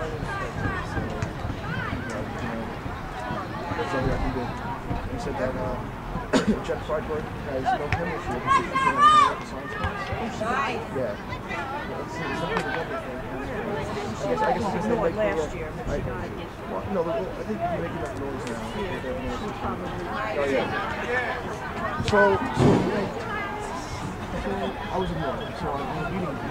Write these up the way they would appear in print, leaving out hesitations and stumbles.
He said that Jeff Freitberg has no chemistry with the science class. Yeah. I guess it's no like last year. No, I think you're making enough noise now. Oh yeah. So I was ignored. So I'm meeting that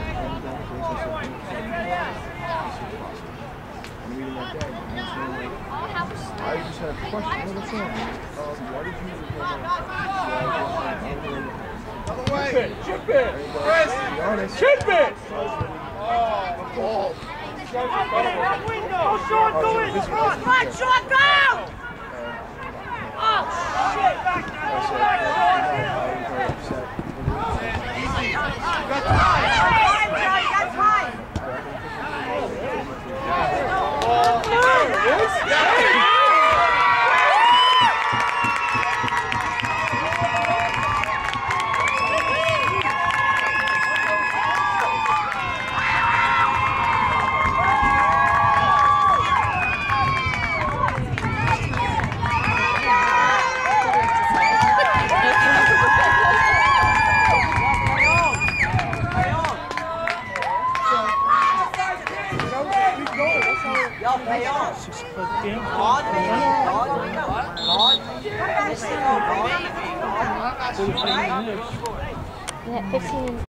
day. I just had a question. What's wrong? Why did you Other way! Chip it! Chris! Chip it! Ball. Oh, Sean, go in! Come on, Sean, go! Oh, shit! Back there! Got time! Yeah, 15